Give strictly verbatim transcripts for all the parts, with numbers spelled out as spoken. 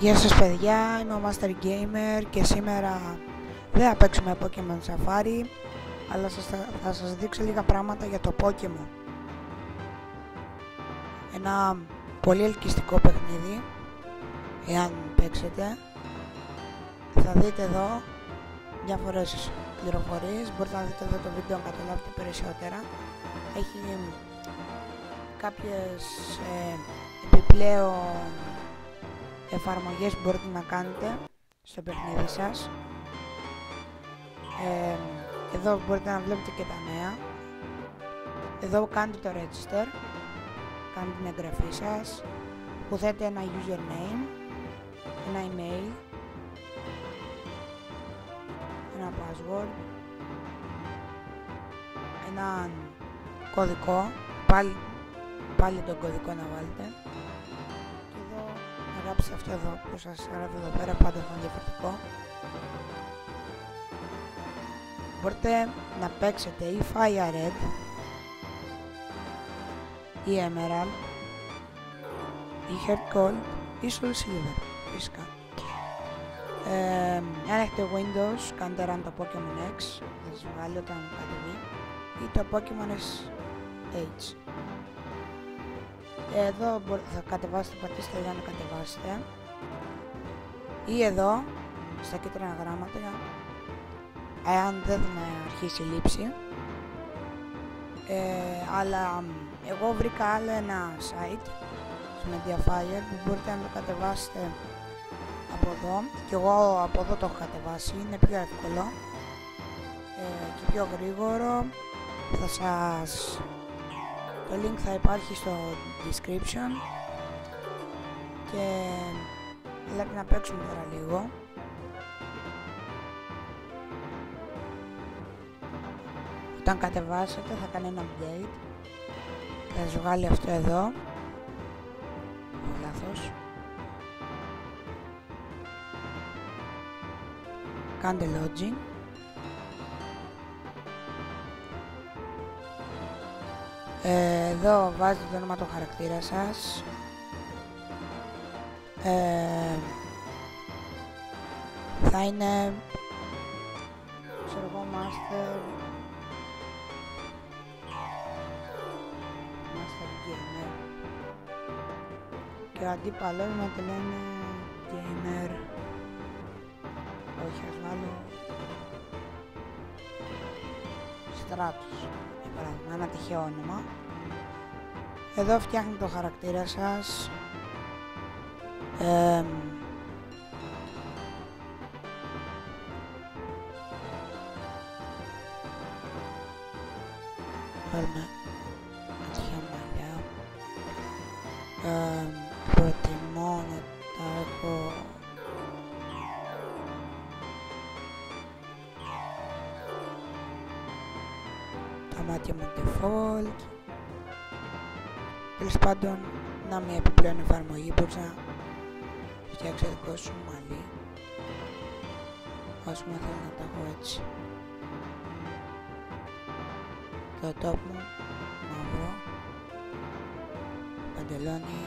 Γεια σας παιδιά, είμαι ο Master Gamer και σήμερα δεν θα παίξουμε Pokemon Safari, αλλά σας, θα, θα σας δείξω λίγα πράγματα για το Pokemon. Ένα πολύ ελκυστικό παιχνίδι, εάν παίξετε. Θα δείτε εδώ διάφορες πληροφορίες, μπορείτε να δείτε εδώ το βίντεο να καταλάβετε περισσότερα. Έχει κάποιες ε, επιπλέον εφαρμογές που μπορείτε να κάνετε στο παιχνίδι σας. Ε, εδώ μπορείτε να βλέπετε και τα νέα. Εδώ κάνετε το register, κάνετε την εγγραφή σας, που θέτε ένα username, ένα email, ένα password, έναν κωδικό, πάλι, πάλι τον κωδικό να βάλετε. Και εδώ να γράψετε αυτό εδώ που σας γράφει εδώ πέρα, πάντα θα είναι διαφορετικό. Μπορείτε να παίξετε ή Fire Red ή Emerald ή Heart Gold ή Soul Silver φυσικά. Ε, αν έχετε Windows, κάντε run το Pokemon X, θα σας βγάλει όταν κατεβεί, ή το Pokemon ες έιτς. Εδώ θα κατεβάσετε, πατήστε για να κατεβάσετε, ή εδώ στα κίτρινα γράμματα, εάν δεν αρχίσει η λήψη. Ε, αλλά εγώ βρήκα άλλο ένα site στο Mediafire που μπορείτε να το κατεβάσετε από εδώ, και εγώ από εδώ το έχω κατεβάσει, είναι πιο εύκολο ε, και πιο γρήγορο. Θα σας... το link θα υπάρχει στο description και ελάτε να παίξουμε τώρα λίγο. Όταν κατεβάσετε θα κάνει ένα update, θα σας βγάλει αυτό εδώ, λάθος. Κάντε login. Ε, εδώ βάζετε το όνομα του χαρακτήρα σας. Ε, θα είναι, ξέρω εγώ, Master Master Gamer, και ο αντίπαλος να το λένε Gamer. Όχι, ας βάλω Stratus, για παράδειγμα, ένα τυχαίο όνομα. Εδώ φτιάχνετε το χαρακτήρα σας. Ε, Βάλουμε ατυχαία μαλλιά. Ε, προτιμώ να τα έχω τα μάτια μου default. Τέλος πάντων, να μια επιπλέον εφαρμογή, μπορείς να φτιάξεις δικό σου μαλλί. Ας πούμε θέλω να τα έχω έτσι. Το top μου μαύρο, παντελόνι,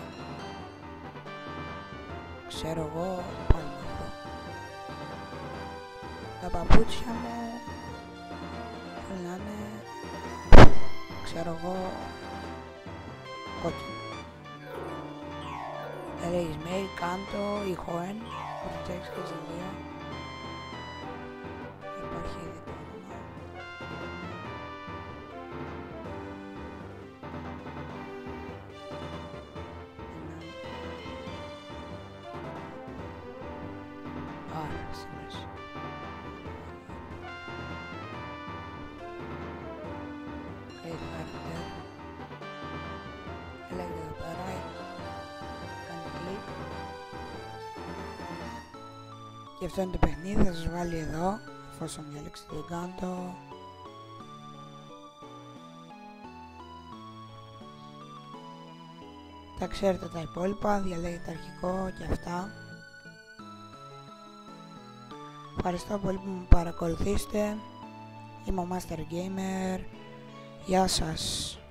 ξέρω εγώ, πάλι μαύρο. Τα παπούτσια μου θέλω να είναι, ξέρω εγώ, κόκκινο. Erase Mail, Kanto ή Hoenn, που το τσέξεις και στα δύο. Υπάρχει ήδη το όνομα. Άρα, σήμερα. Create character. Λέγεται εδώ πέρα, κάνει κλικ και αυτό είναι το παιχνίδι. Θα σας βάλει εδώ, εφόσον διαλέξετε την Kanto. Τα ξέρετε τα υπόλοιπα, διαλέγετε αρχικό και αυτά. Ευχαριστώ πολύ που με παρακολουθήσετε. Είμαι ο Master Gamer. Γεια σας.